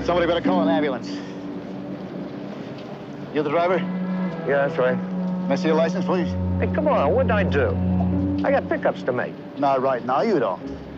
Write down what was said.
Somebody better call an ambulance. You the driver? Yeah, that's right. May I see your license, please? Hey, come on, what'd I do? I got pickups to make. Not right now, you don't.